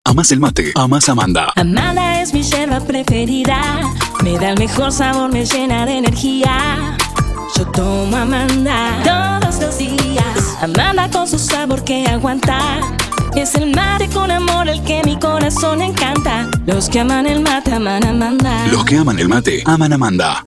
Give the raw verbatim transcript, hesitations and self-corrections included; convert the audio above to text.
Amas el mate, amas Amanda. Amanda es mi yerba preferida, me da el mejor sabor, me llena de energía. Yo tomo Amanda todos los días. Amanda con su sabor que aguanta. Es el mate con amor el que mi corazón encanta. Los que aman el mate aman Amanda. Los que aman el mate aman Amanda.